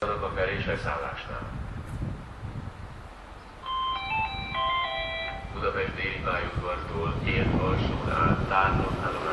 a fel- és leszállásnál. Budapest déli pályaudvartól ért alsón át Tárnok